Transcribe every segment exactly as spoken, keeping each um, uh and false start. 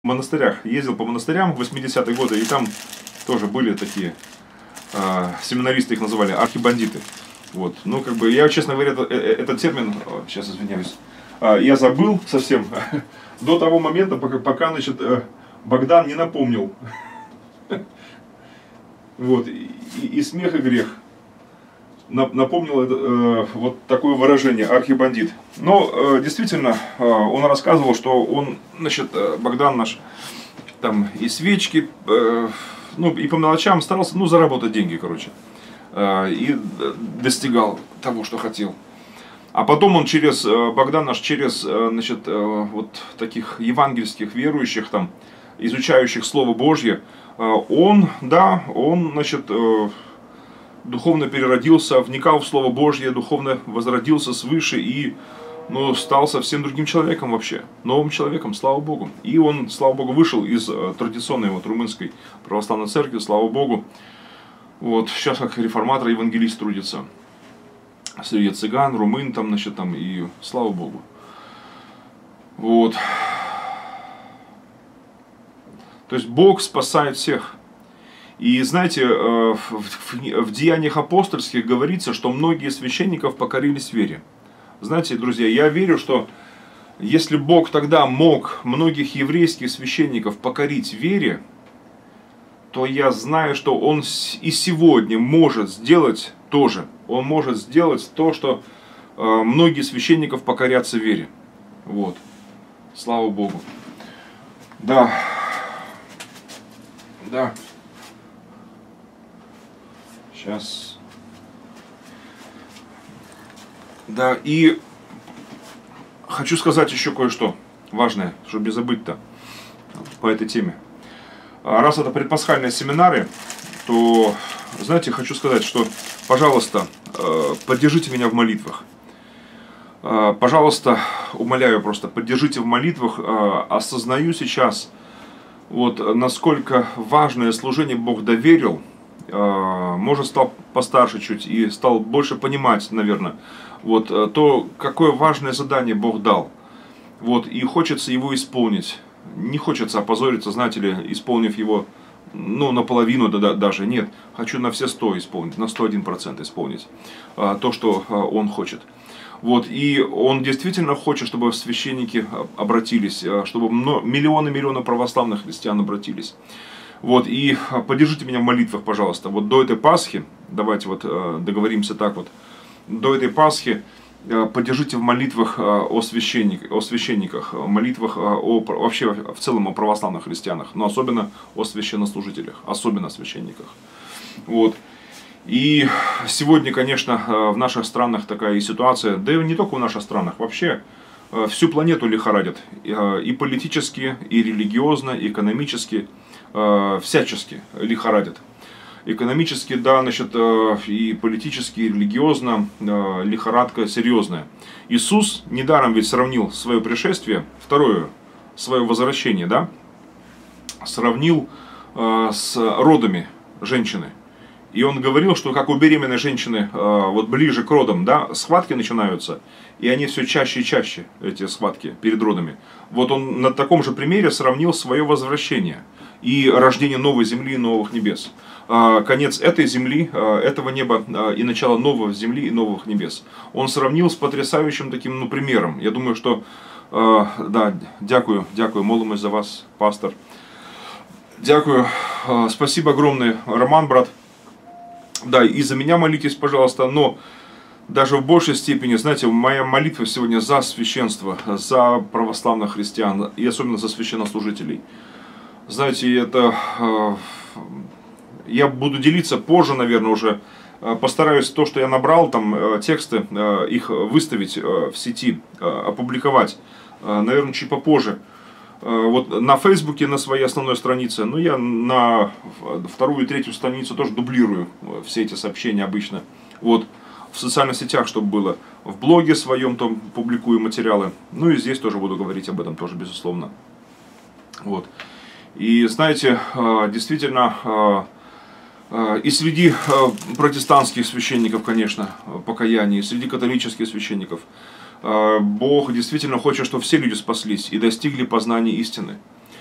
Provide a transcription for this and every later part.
монастырях, ездил по монастырям в восьмидесятые годы, и там тоже были такие, э, семинаристы их называли, архибандиты. Вот. Ну, как бы, я, честно говоря, этот, этот термин, сейчас извиняюсь, я забыл совсем до того момента, пока, пока значит, Богдан не напомнил. Вот. И, и смех, и грех. Напомнил это, э, вот такое выражение, архибандит. Но э, действительно, э, он рассказывал, что он, значит, Богдан наш, там и свечки, э, ну и по мелочам старался, ну, заработать деньги, короче. Э, и достигал того, что хотел. А потом он через, э, Богдан наш, через, э, значит, э, вот таких евангельских верующих, там, изучающих Слово Божье, э, он, да, он, значит, э, духовно переродился, вникал в Слово Божье, духовно возродился свыше и, ну, стал совсем другим человеком вообще, новым человеком, слава Богу. И он, слава Богу, вышел из э, традиционной вот румынской православной церкви, слава Богу. Вот, сейчас как реформатор, евангелист трудится среди цыган, румын, там, значит, там, и слава Богу. Вот. То есть Бог спасает всех. И знаете, в Деяниях апостольских говорится, что многие священников покорились вере. Знаете, друзья, я верю, что если Бог тогда мог многих еврейских священников покорить вере, то я знаю, что Он и сегодня может сделать то же. Он может сделать то, что многие священников покорятся вере. Вот. Слава Богу. Да. Да. Сейчас. Да, и хочу сказать еще кое-что важное, чтобы не забыть-то по этой теме. Раз это предпасхальные семинары, то, знаете, хочу сказать, что, пожалуйста, поддержите меня в молитвах. Пожалуйста, умоляю просто, поддержите в молитвах. Осознаю сейчас, вот, насколько важное служение Бог доверил. Может, стал постарше чуть и стал больше понимать, наверное, вот, то, какое важное задание Бог дал. Вот, и хочется его исполнить. Не хочется опозориться, знаете ли, исполнив его, ну, наполовину да, даже. Нет, хочу на все сто исполнить, на сто один процент исполнить то, что Он хочет. Вот, и Он действительно хочет, чтобы священники обратились, чтобы миллионы-миллионы православных христиан обратились. Вот, и поддержите меня в молитвах, пожалуйста. Вот до этой Пасхи, давайте вот договоримся так вот, до этой Пасхи поддержите в молитвах о, священник, о священниках, в молитвах о, вообще в целом о православных христианах, но особенно о священнослужителях, особенно о священниках. Вот. И сегодня, конечно, в наших странах такая и ситуация, да и не только в наших странах, вообще всю планету лихорадят, и политически, и религиозно, и экономически, всячески лихорадят. Экономически, да, значит, и политически, и религиозно лихорадка серьезная. Иисус недаром ведь сравнил свое пришествие, второе, свое возвращение, да, сравнил с родами женщины. И он говорил, что как у беременной женщины, вот ближе к родам, да, схватки начинаются, и они все чаще и чаще, эти схватки перед родами. Вот он на таком же примере сравнил свое возвращение и рождение новой земли и новых небес. Конец этой земли, этого неба и начало новой земли и новых небес. Он сравнил с потрясающим таким, ну, примером. Я думаю, что, да, дякую, дякую, молимся за вас, пастор. Дякую, спасибо огромное, Роман, брат. Да, и за меня молитесь, пожалуйста, но даже в большей степени, знаете, моя молитва сегодня за священство, за православных христиан и особенно за священнослужителей. Знаете, это я буду делиться позже, наверное, уже. Постараюсь то, что я набрал, там тексты, их выставить в сети, опубликовать, наверное, чуть попозже. Вот на Фейсбуке, на своей основной странице, но я на вторую и третью страницу тоже дублирую все эти сообщения обычно. Вот, в социальных сетях, чтобы было. В блоге своем там публикую материалы. Ну и здесь тоже буду говорить об этом, тоже безусловно. Вот. И знаете, действительно, и среди протестантских священников, конечно, покаяние, и среди католических священников, Бог действительно хочет, чтобы все люди спаслись и достигли познания истины.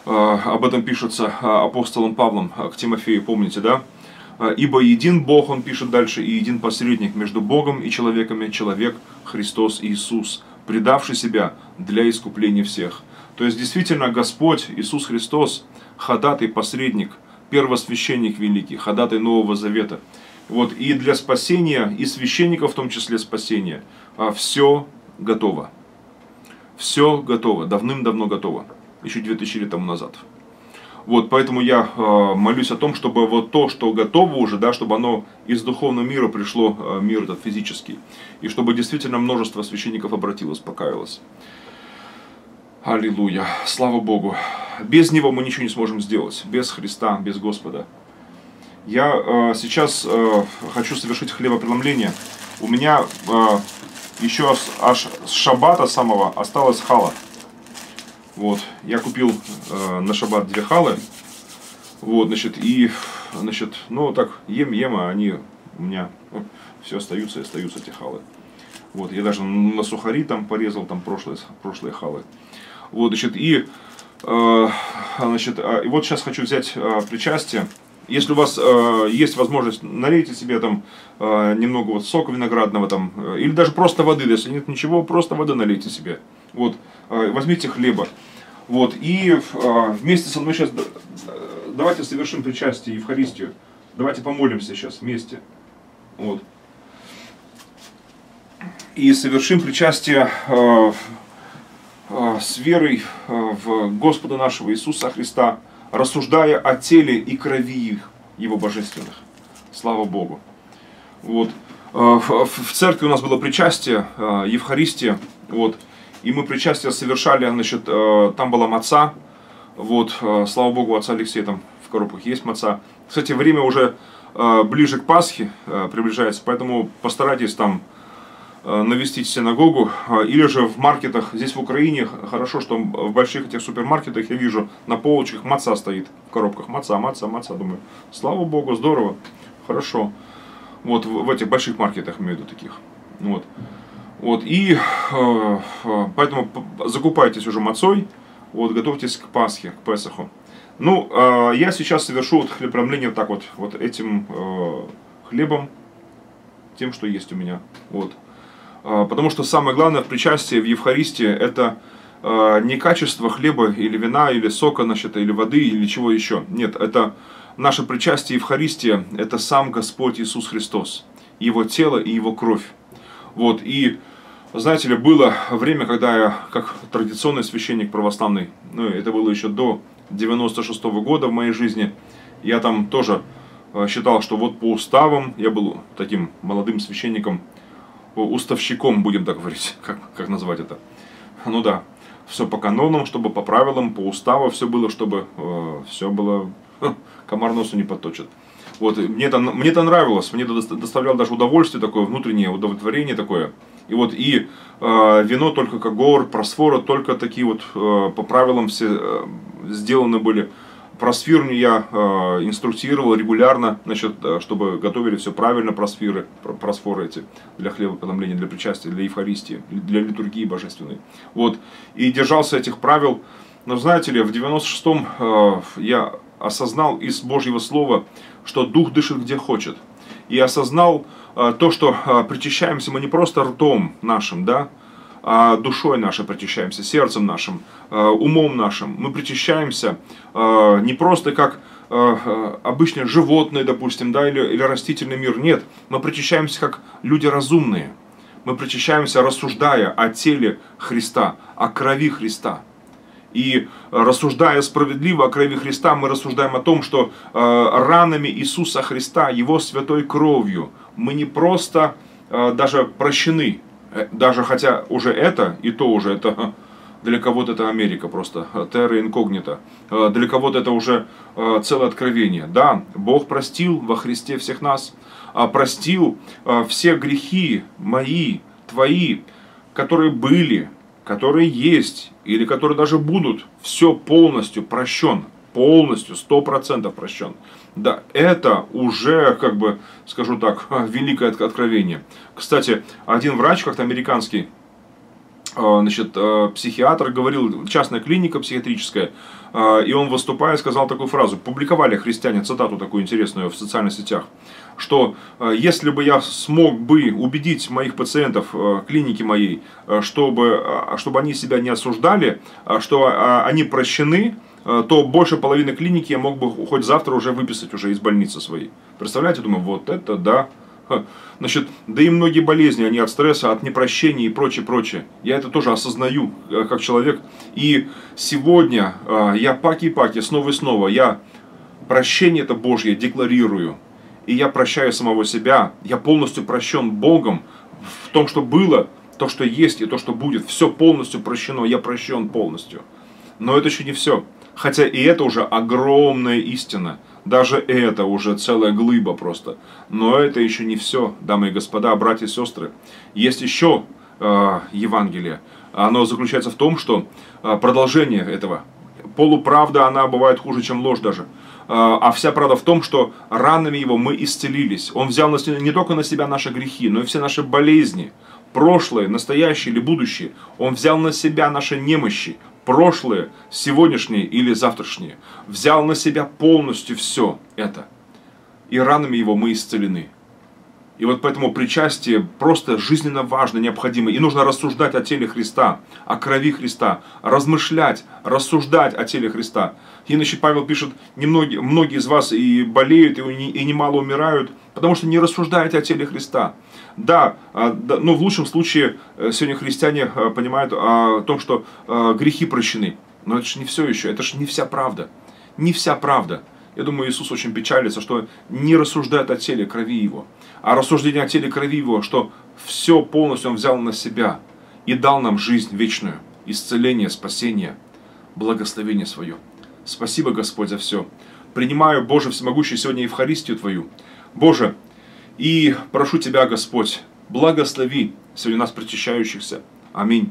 об этом пишется апостолом Павлом к Тимофею, помните, да? Ибо един Бог, он пишет дальше, и един посредник между Богом и человеками, человек Христос Иисус, предавший себя для искупления всех. То есть, действительно, Господь Иисус Христос, ходатай, посредник, первосвященник великий, ходатай Нового Завета. Вот, и для спасения, и священников в том числе спасения, все готово. Все готово, давным-давно готово, еще две тысячи лет тому назад. Вот, поэтому я э, молюсь о том, чтобы вот то, что готово уже, да, чтобы оно из духовного мира пришло э, в мир этот физический. И чтобы действительно множество священников обратилось, покаялось. Аллилуйя, слава Богу. Без Него мы ничего не сможем сделать, без Христа, без Господа. Я э, сейчас э, хочу совершить хлебопреломление. У меня э, еще аж с шаббата самого осталась хала. Вот, я купил э, на шаббат две халы, вот, значит, и, значит, ну, так, ем-ем, а они у меня ну, все остаются и остаются эти халы. Вот, я даже на сухари там порезал, там, прошлые, прошлые халы. Вот, значит, и, э, значит, и вот сейчас хочу взять э, причастие. Если у вас э, есть возможность, налейте себе там э, немного вот сока виноградного там, э, или даже просто воды, если нет ничего, просто воды налейте себе. Вот, э, возьмите хлеба. Вот, и э, вместе со мной сейчас давайте совершим причастие, Евхаристию. Давайте помолимся сейчас вместе. Вот. И совершим причастие э, э, с верой э, в Господа нашего Иисуса Христа, рассуждая о теле и крови Его божественных. Слава Богу. Вот. В церкви у нас было причастие, Евхаристия. Вот. И мы причастие совершали, значит, там была маца. Вот. Слава Богу, у отца Алексея там в коробках есть маца. Кстати, время уже ближе к Пасхе приближается, поэтому постарайтесь там навестить синагогу, или же в маркетах, здесь в Украине, хорошо, что в больших этих супермаркетах я вижу, на полочках маца стоит, в коробках, маца, маца, маца, думаю, слава Богу, здорово, хорошо, вот в, в этих больших маркетах, имею в виду таких, вот, вот, и э, поэтому закупайтесь уже мацой, вот, готовьтесь к Пасхе, к Песаху. Ну, э, я сейчас совершу вот хлебопреломление вот так вот, вот этим э, хлебом, тем, что есть у меня, вот. Потому что самое главное в причастии, в Евхаристии, это э, не качество хлеба или вина, или сока, значит, или воды, или чего еще. Нет, это наше причастие Евхаристия, это сам Господь Иисус Христос, Его тело и Его кровь. Вот, и, знаете ли, было время, когда я, как традиционный священник православный, ну, это было еще до девяносто шестого года в моей жизни, я там тоже считал, что вот по уставам, я был таким молодым священником, уставщиком, будем так говорить, как, как назвать это. Ну да, все по канонам, чтобы по правилам, по уставу все было, чтобы э, все было, ха, комар носу не подточит. Вот, мне это, мне это нравилось, мне это доставляло даже удовольствие такое, внутреннее удовлетворение такое. И вот и э, вино только когор, просфора, только такие вот э, по правилам все э, сделаны были. Просфирню я э, инструктировал регулярно, значит, чтобы готовили все правильно, просфиры, просфоры эти, для хлебопреломления, для причастия, для Евхаристии, для литургии божественной. Вот. И держался этих правил. Но знаете ли, в девяносто шестом э, я осознал из Божьего Слова, что Дух дышит где хочет. И осознал э, то, что э, причащаемся мы не просто ртом нашим, да, а душой нашей причащаемся, сердцем нашим, умом нашим. Мы причащаемся не просто как обычные животные, допустим, да, или, или растительный мир. Нет, мы причащаемся как люди разумные. Мы причащаемся, рассуждая о теле Христа, о крови Христа. И рассуждая справедливо о крови Христа, мы рассуждаем о том, что ранами Иисуса Христа, Его святой кровью, мы не просто даже прощены. Даже хотя уже это, и то уже это, для кого-то это Америка просто, терра инкогнита, для кого-то это уже целое откровение. Да, Бог простил во Христе всех нас, простил все грехи мои, твои, которые были, которые есть, или которые даже будут, все полностью прощен, полностью, сто процентов прощен. Да, это уже, как бы, скажу так, великое откровение. Кстати, один врач, как-то американский, значит, психиатр говорил, частная клиника психиатрическая, и он, выступая, сказал такую фразу, публиковали христиане цитату такую интересную в социальных сетях, что если бы я смог бы убедить моих пациентов клиники моей, чтобы, чтобы они себя не осуждали, что они прощены, то больше половины клиники я мог бы хоть завтра уже выписать уже из больницы своей. Представляете, думаю, вот это да. Значит, да и многие болезни, они от стресса, от непрощения и прочее, прочее. Я это тоже осознаю, как человек. И сегодня я паки-паки, снова и снова, я прощение это Божье декларирую. И я прощаю самого себя, я полностью прощен Богом в том, что было, то, что есть и то, что будет. Все полностью прощено, я прощен полностью. Но это еще не все. Хотя и это уже огромная истина. Даже это уже целая глыба просто. Но это еще не все, дамы и господа, братья и сестры. Есть еще э, Евангелие. Оно заключается в том, что э, продолжение этого. Полуправда, она бывает хуже, чем ложь даже. Э, а вся правда в том, что ранами его мы исцелились. Он взял на, не только на себя наши грехи, но и все наши болезни. Прошлое, настоящее или будущее. Он взял на себя наши немощи. Прошлое, сегодняшнее или завтрашнее. Взял на себя полностью все это. И ранами его мы исцелены. И вот поэтому причастие просто жизненно важно, необходимо. И нужно рассуждать о теле Христа, о крови Христа. Размышлять, рассуждать о теле Христа. Иначе Павел пишет, немногие, многие из вас и болеют, и немало умирают, потому что не рассуждаете о теле Христа. Да, но в лучшем случае сегодня христиане понимают о том, что грехи прощены. Но это же не все еще, это же не вся правда. Не вся правда. Я думаю, Иисус очень печалится, что не рассуждает о теле крови Его. А рассуждение о теле крови Его, что все полностью Он взял на себя и дал нам жизнь вечную, исцеление, спасение, благословение свое. Спасибо, Господь, за все. Принимаю, Боже всемогущий, сегодня Евхаристию Твою. Боже, и прошу Тебя, Господь, благослови сегодня нас причащающихся. Аминь.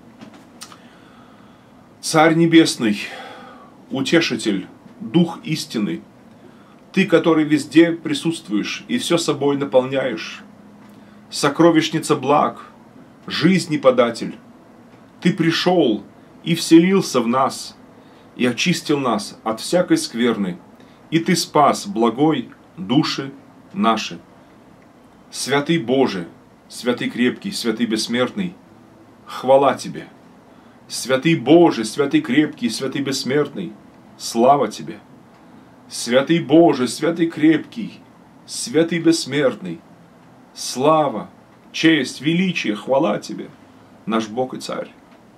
Царь Небесный, Утешитель, Дух истины, Ты, который везде присутствуешь и все собой наполняешь, сокровищница благ, жизни податель, Ты пришел и вселился в нас, и очистил нас от всякой скверны, и Ты спас благой души наши. Святый Боже, святый крепкий, святый бессмертный, хвала Тебе. Святый Боже, святый крепкий, святый бессмертный, слава Тебе. Святый Боже, святый крепкий, святый бессмертный, слава, честь, величие, хвала Тебе, наш Бог и Царь.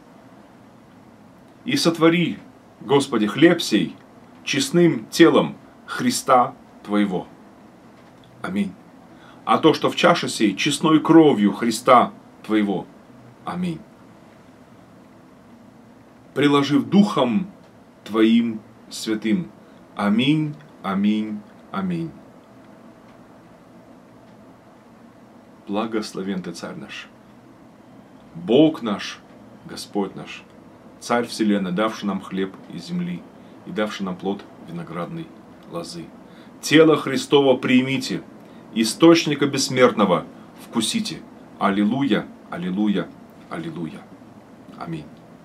И сотвори, Господи, хлеб сей честным телом Христа Твоего. Аминь. А то, что в чаше сей честной кровью Христа Твоего. Аминь. Приложив Духом Твоим святым. Аминь, аминь, аминь. Благословен Ты, Царь наш, Бог наш, Господь наш, Царь вселенной, давший нам хлеб из земли и давший нам плод виноградной лозы. Тело Христово примите, источника бессмертного вкусите. Аллилуйя, аллилуйя, аллилуйя. Аминь.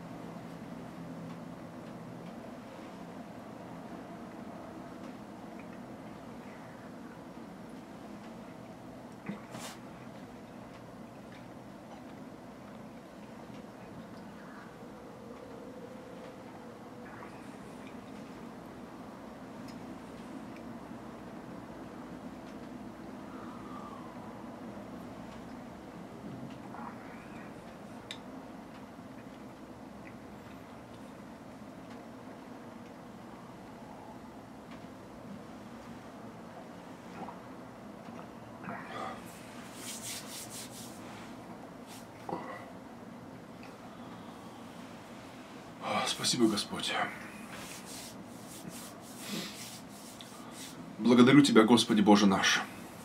Спасибо, Господь. Благодарю Тебя, Господи Боже наш,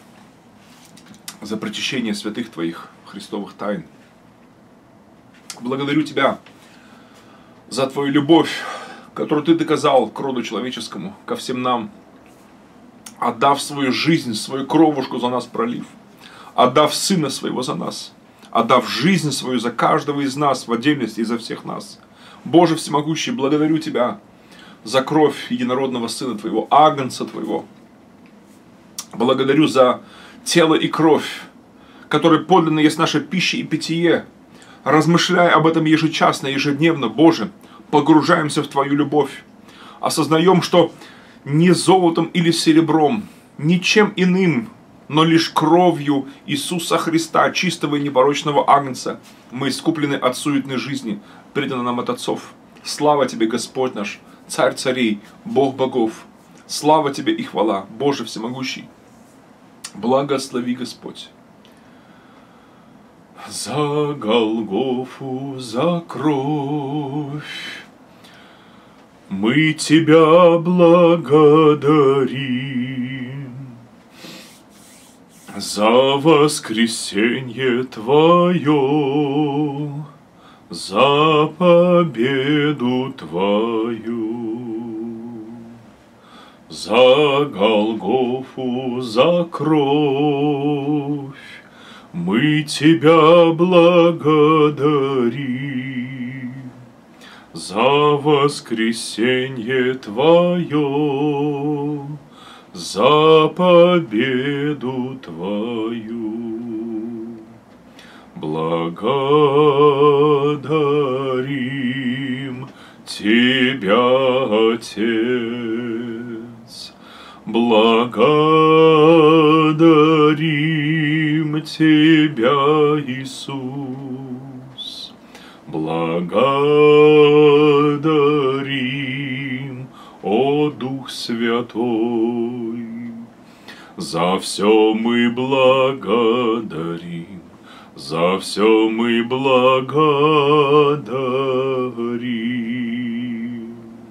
за причащение святых Твоих христовых тайн. Благодарю Тебя за Твою любовь, которую Ты доказал к роду человеческому, ко всем нам, отдав свою жизнь, свою кровушку за нас пролив, отдав Сына Своего за нас, отдав жизнь свою за каждого из нас в отдельности и за всех нас. Боже всемогущий, благодарю Тебя за кровь единородного Сына Твоего, Агнца Твоего. Благодарю за тело и кровь, которые подлинно есть наша пища и питье. Размышляя об этом ежечасно, ежедневно, Боже, погружаемся в Твою любовь. Осознаем, что не золотом или серебром, ничем иным, но лишь кровью Иисуса Христа, чистого и непорочного Агнца, мы искуплены от суетной жизни, преданы нам от отцов. Слава Тебе, Господь наш, Царь царей, Бог богов. Слава Тебе и хвала, Боже всемогущий. Благослови, Господь. За Голгофу, за кровь мы Тебя благодарим, за воскресенье Твое, за победу Твою, за Голгофу, за кровь мы Тебя благодарим, за воскресенье Твое, за победу Твою. Благодарим Тебя, Отец, благодарим Тебя, Иисус, благодарим, о Дух Святой, за все мы благодарим, за все мы благодарим.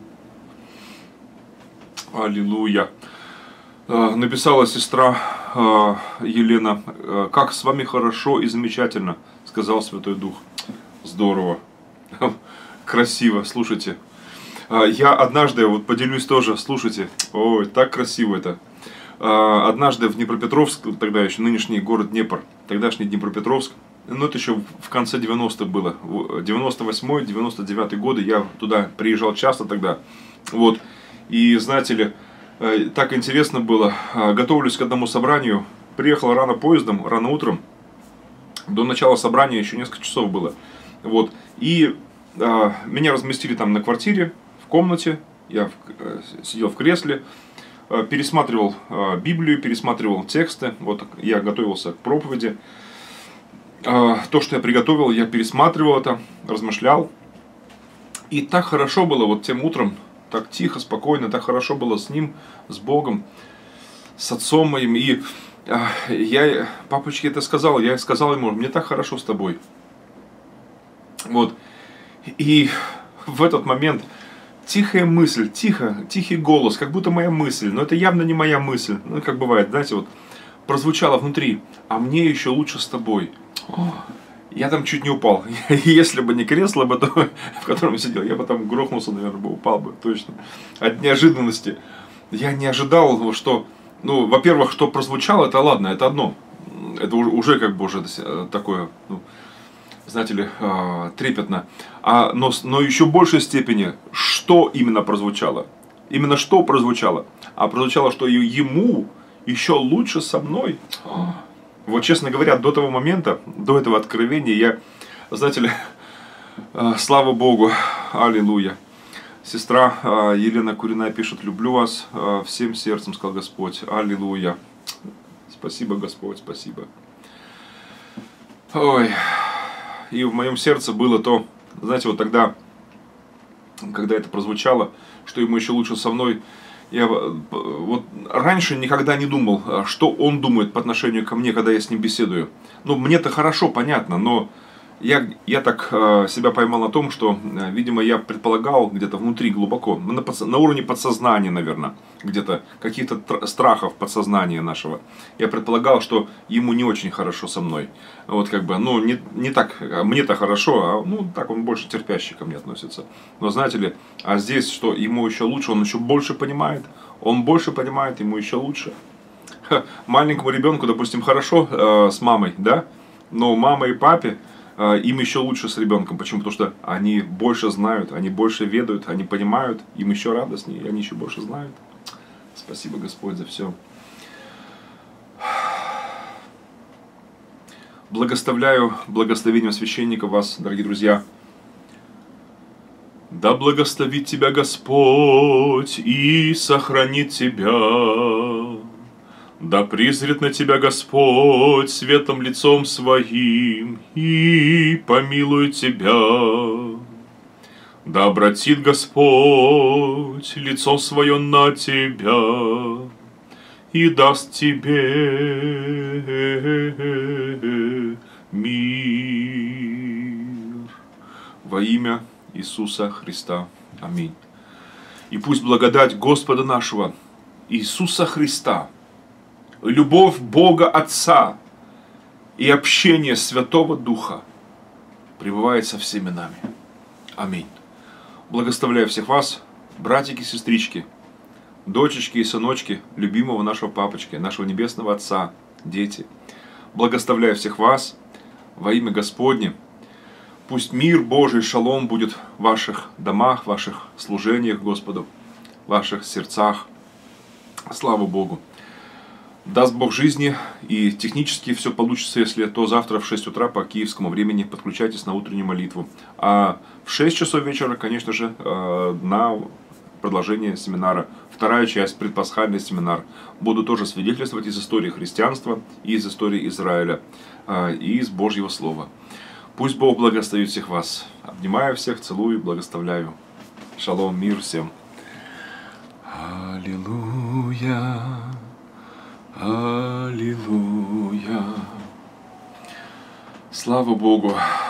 Аллилуйя. Написала сестра Елена: как с вами хорошо и замечательно, сказал Святой Дух. Здорово, красиво, слушайте. Я однажды, вот поделюсь тоже, слушайте, ой, так красиво это. Однажды в Днепропетровск, тогда еще нынешний город Днепр, тогдашний Днепропетровск, ну это еще в конце девяностых было, девяносто восьмой — девяносто девятый годы, я туда приезжал часто тогда, вот, и знаете ли, так интересно было, готовлюсь к одному собранию, приехал рано поездом, рано утром, до начала собрания еще несколько часов было, вот, и а, меня разместили там на квартире, в комнате, я в, сидел в кресле, пересматривал Библию, пересматривал тексты, вот я готовился к проповеди. То, что я приготовил, я пересматривал это, размышлял. И так хорошо было вот тем утром, так тихо, спокойно, так хорошо было с ним, с Богом, с отцом моим. И я папочке это сказал, я сказал ему: мне так хорошо с тобой. Вот. И в этот момент тихая мысль, тихо, тихий голос, как будто моя мысль, но это явно не моя мысль, ну как бывает, знаете, вот прозвучало внутри: а мне еще лучше с тобой. О, я там чуть не упал. Если бы не кресло, бы, то, в котором я сидел, я бы там грохнулся, наверное, бы упал бы, точно. От неожиданности. Я не ожидал, что, ну, во-первых, что прозвучало, это ладно, это одно. Это уже как бы уже такое, ну, знаете ли, трепетно. А, но, но еще в большей степени, что именно прозвучало? Именно что прозвучало? А прозвучало, что ему еще лучше со мной. Вот, честно говоря, до того момента, до этого откровения, я, знаете ли, слава Богу, аллилуйя. Сестра Елена Куриная пишет: люблю вас всем сердцем, сказал Господь, аллилуйя. Спасибо, Господь, спасибо. Ой, и в моем сердце было то, знаете, вот тогда, когда это прозвучало, что ему еще лучше со мной, я вот раньше никогда не думал, что он думает по отношению ко мне, когда я с ним беседую. Ну, мне-то хорошо, понятно, но я, я так э, себя поймал на том, что, э, видимо, я предполагал где-то внутри глубоко, на, на уровне подсознания, наверное, где-то каких-то страхов подсознания нашего. Я предполагал, что ему не очень хорошо со мной. Вот как бы, ну, не, не так, мне-то хорошо, а ну, так он больше терпящий ко мне относится. Но знаете ли, а здесь, что ему еще лучше, он еще больше понимает, он больше понимает, ему еще лучше. Ха, маленькому ребенку, допустим, хорошо э, с мамой, да? Но мама и папе, им еще лучше с ребенком. Почему? Потому что они больше знают, они больше ведают, они понимают, им еще радостнее, и они еще больше знают. Спасибо, Господь, за все. Благословляю благословением священника вас, дорогие друзья. Да благословит тебя Господь и сохранит тебя. Да призрит на тебя Господь светлым лицом своим и помилует тебя. Да обратит Господь лицо свое на тебя и даст тебе мир. Во имя Иисуса Христа. Аминь. И пусть благодать Господа нашего Иисуса Христа, любовь Бога Отца и общение Святого Духа пребывает со всеми нами. Аминь. Благословляю всех вас, братики и сестрички, дочечки и сыночки любимого нашего папочки, нашего небесного Отца, дети. Благословляю всех вас во имя Господне. Пусть мир Божий, шалом будет в ваших домах, в ваших служениях Господу, в ваших сердцах. Слава Богу. Даст Бог жизни, и технически все получится, если то завтра в шесть утра по киевскому времени подключайтесь на утреннюю молитву. А в шесть часов вечера, конечно же, на продолжение семинара. Вторая часть, предпасхальный семинар. Буду тоже свидетельствовать из истории христианства, и из истории Израиля, и из Божьего Слова. Пусть Бог благословит всех вас. Обнимаю всех, целую, благословляю. Шалом, мир всем. Аллилуйя. Аллилуйя. Слава Богу.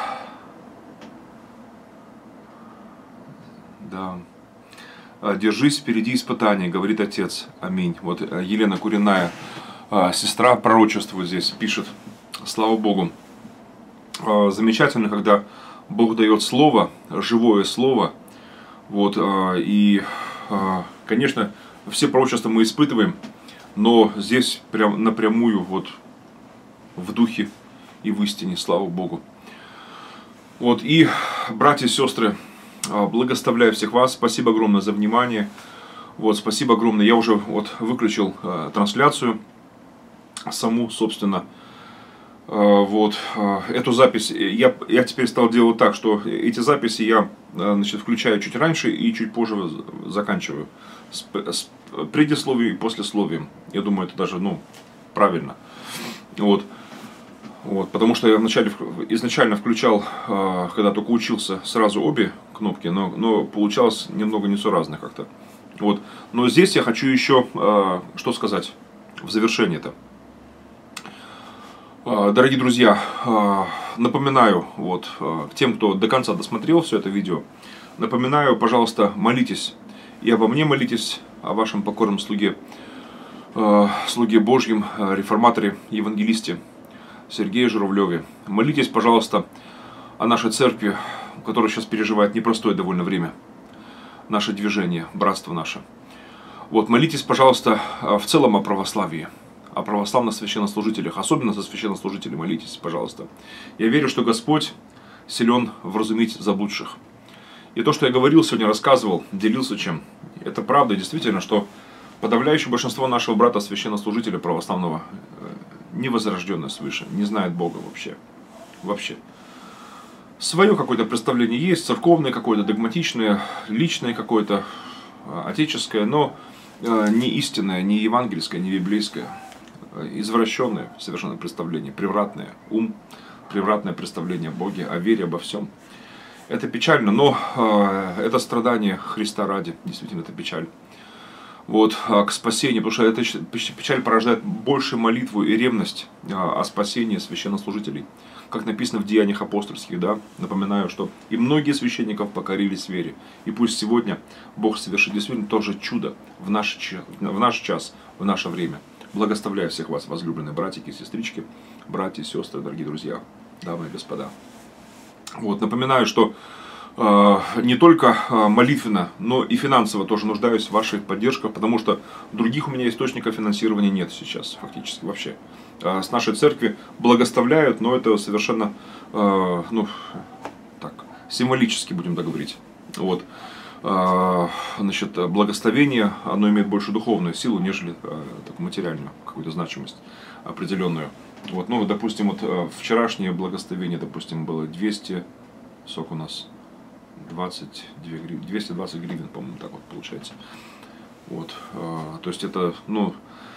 Да. Держись впереди испытаний, говорит Отец. Аминь. Вот Елена Куриная, сестра, пророчествует здесь, пишет. Слава Богу. Замечательно, когда Бог дает слово, живое слово. Вот. И, конечно, все пророчества мы испытываем. Но здесь прям напрямую, вот, в духе и в истине, слава Богу. Вот, и, братья и сестры, благословляю всех вас. Спасибо огромное за внимание. Вот, спасибо огромное. Я уже вот выключил э, трансляцию саму, собственно. Э, вот, э, эту запись я, я теперь стал делать так, что эти записи я э, значит, включаю чуть раньше и чуть позже заканчиваю. С, с предисловием и послесловием. Я думаю, это даже, ну, правильно. Вот. Вот, потому что я вначале, изначально включал, э, когда только учился, сразу обе кнопки, но, но получалось немного несуразно как-то. Вот. Но здесь я хочу еще, э, что сказать в завершении-то. Э, дорогие друзья, э, напоминаю вот, э, тем, кто до конца досмотрел все это видео, напоминаю, пожалуйста, молитесь. И обо мне молитесь, о вашем покорном слуге, э, слуге Божьем, э, реформаторе, евангелисте Сергее Журавлеве. Молитесь, пожалуйста, о нашей церкви, которая сейчас переживает непростое довольно время. Наше движение, братство наше. Вот, молитесь, пожалуйста, в целом о православии, о православных священнослужителях. Особенно за священнослужителей молитесь, пожалуйста. Я верю, что Господь силен вразумить заблудших. И то, что я говорил сегодня, рассказывал, делился чем. Это правда, действительно, что подавляющее большинство нашего брата священнослужителя православного невозрожденное свыше, не знает Бога вообще. Вообще. Свое какое-то представление есть, церковное какое-то, догматичное, личное какое-то, отеческое, но не истинное, не евангельское, не библейское. Извращенное совершенно представление, превратное ум, превратное представление о Боге, о вере, обо всем. Это печально, но э, это страдание Христа ради, действительно, это печаль. Вот, э, к спасению, потому что эта печаль порождает больше молитву и ревность э, о спасении священнослужителей. Как написано в Деяниях апостольских, да, напоминаю, что и многие священников покорились вере. И пусть сегодня Бог совершит действительно тоже чудо в наш, в наш час, в наше время. Благословляю всех вас, возлюбленные братики и сестрички, братья и сестры, дорогие друзья, дамы и господа. Вот, напоминаю, что не только молитвенно, но и финансово тоже нуждаюсь в вашей поддержке, потому что других у меня источников финансирования нет сейчас фактически вообще. С нашей церкви благословляют, но это совершенно, ну, так, символически, будем так говорить. Вот. Значит, благословение, оно имеет больше духовную силу, нежели так, материальную какую-то значимость определенную. Вот, ну, допустим, вот вчерашнее благословение, допустим, было двести, сколько у нас, двадцать две гривны, двести двадцать гривен, по-моему, так вот получается. Вот, то есть это, ну,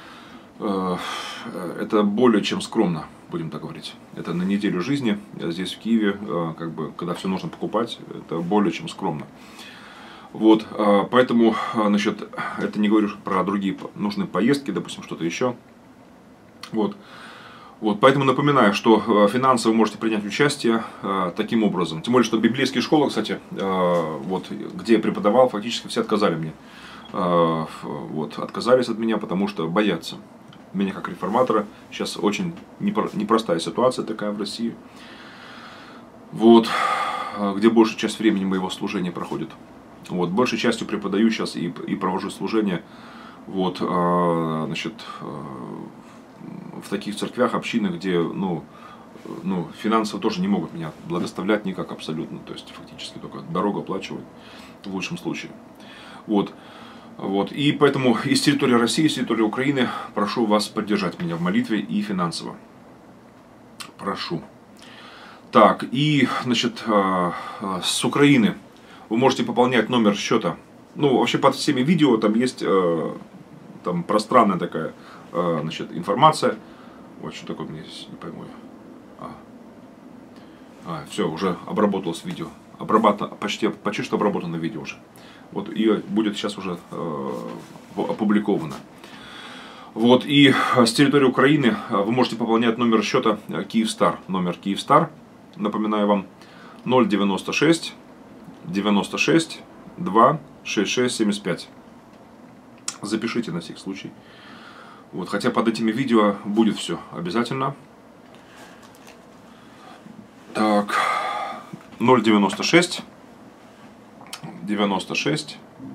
это более чем скромно, будем так говорить. Это на неделю жизни здесь в Киеве, как бы, когда все нужно покупать, это более чем скромно. Вот, поэтому, значит, это не говорю про другие нужные поездки, допустим, что-то еще. Вот. Вот, поэтому напоминаю, что финансово вы можете принять участие э, таким образом. Тем более, что библейские школы, кстати, э, вот, где я преподавал, фактически все отказали мне. Э, вот, отказались от меня, потому что боятся. Меня как реформатора. Сейчас очень непро непростая ситуация такая в России. Вот, где большая часть времени моего служения проходит. Вот, большей частью преподаю сейчас и, и провожу служение. Вот, э, значит, э, в таких церквях, общинах, где, ну, ну, финансово тоже не могут меня благословлять никак абсолютно. То есть, фактически только дорогу оплачивают в лучшем случае. Вот. Вот. И поэтому из территории России, из территории Украины прошу вас поддержать меня в молитве и финансово. Прошу. Так, и, значит, с Украины вы можете пополнять номер счета. Ну, вообще под всеми видео там есть там пространная такая, значит, информация. Вот что такое, мне здесь не пойму. А. А, все, уже обработалось видео. Обрабатано, почти, почти что обработано видео уже. Вот, и будет сейчас уже э, опубликовано. Вот, и с территории Украины вы можете пополнять номер счета Kyivstar. Номер Kyivstar, напоминаю вам, ноль девяносто шесть девяносто шесть два шестьдесят шесть семьдесят пять. Запишите на всякий случай. Вот, хотя под этими видео будет все обязательно. Так, ноль девяносто шесть девяносто шесть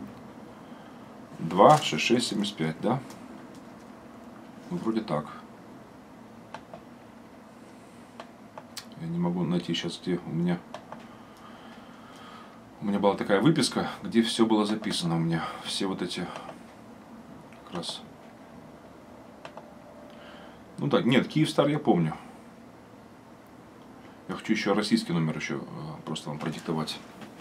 два шестьдесят шесть семьдесят пять, да? Вроде так. Я не могу найти сейчас, где у меня... У меня была такая выписка, где все было записано у меня. Все вот эти... Как раз... Ну так, нет, Kyivstar я помню. Я хочу еще российский номер еще просто вам продиктовать.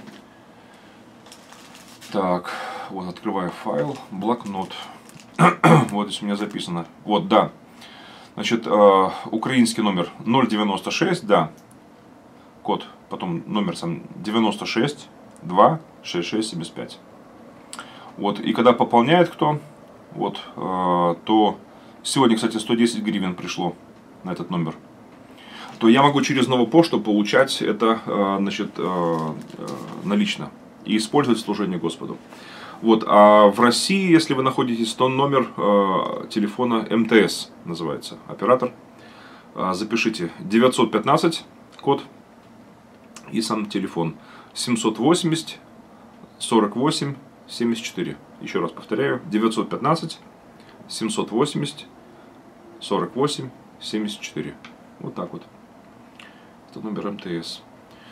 Так, вот открываю файл, блокнот. Вот здесь у меня записано. Вот, да. Значит, э, украинский номер ноль девяносто шесть, да. Код, потом номер сам девяносто шесть два шестьдесят шесть семьдесят пять. Вот, и когда пополняет кто, вот, э, то сегодня, кстати, сто десять гривен пришло на этот номер. То я могу через новую почту получать это, э, значит, э, э, налично и использовать в служении Господу. Вот, а в России, если вы находитесь, то номер э, телефона эм тэ эс называется, оператор. Э, запишите девятьсот пятнадцать код и сам телефон семьсот восемьдесят сорок восемь семьдесят четыре. Еще раз повторяю, девятьсот пятнадцать семьсот восемьдесят сорок восемь семьдесят четыре. Вот так вот. Это номер эм тэ эс.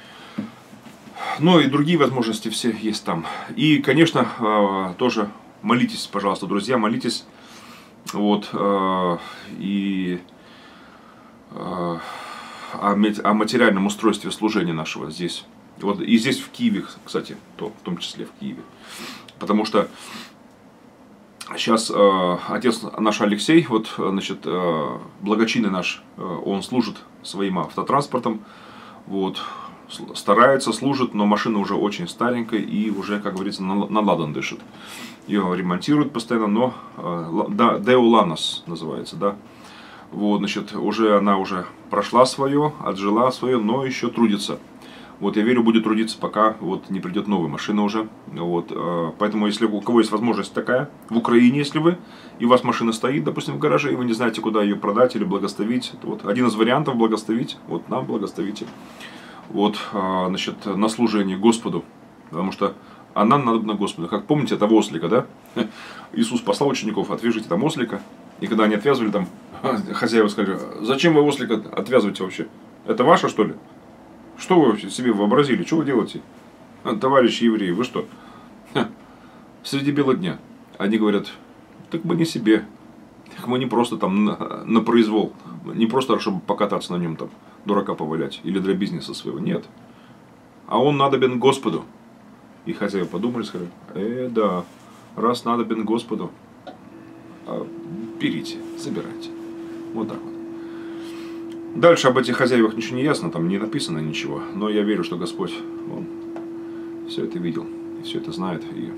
Ну и другие возможности все есть там. И, конечно, тоже молитесь, пожалуйста, друзья, молитесь. Вот. И о материальном устройстве служения нашего здесь. Вот. И здесь в Киеве, кстати, то, в том числе в Киеве. Потому что сейчас отец наш Алексей, вот, значит, благочинный наш, он служит своим автотранспортом. Вот. Старается, служит, но машина уже очень старенькая и уже, как говорится, на ладан дышит. Ее ремонтируют постоянно, но да, Деуланос называется, да. Вот, значит, уже она уже прошла свое, отжила свое, но еще трудится. Вот, я верю, будет трудиться, пока вот не придет новая машина уже. Вот, поэтому, если у кого есть возможность такая, в Украине, если вы, и у вас машина стоит, допустим, в гараже, и вы не знаете, куда ее продать или благословить, вот один из вариантов благословить, вот нам благословите. вот, значит, на служение Господу. Потому что она надо на Господу. Как помните, это ослика, да? Иисус послал учеников: отвяжите там ослика. И когда они отвязывали, там хозяева сказали: зачем вы ослика отвязываете вообще? Это ваше, что ли? Что вы себе вообразили? Что вы делаете? Товарищи евреи, вы что? Среди бела дня. Они говорят: так мы не себе. Так мы не просто там на, на произвол. Не просто, чтобы покататься на нем, там, дурака повалять. Или для бизнеса своего. Нет. А он надобен Господу. И хозяева подумали, сказали: э, да, раз надобен Господу, берите, забирайте. Вот так вот. Дальше об этих хозяевах ничего не ясно, там не написано ничего. Но я верю, что Господь, Он все это видел, и все это знает. И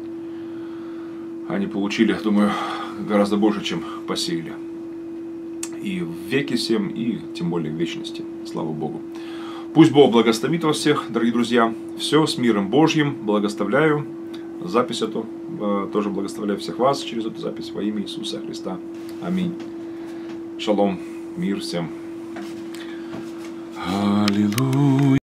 они получили, думаю, гораздо больше, чем посеяли. И в веке всем, и тем более в вечности. Слава Богу. Пусть Бог благословит вас всех, дорогие друзья. Все с миром Божьим. Благословляю. Запись эту тоже благословляю всех вас через эту запись во имя Иисуса Христа. Аминь. Шалом. Мир всем. Аллилуйя.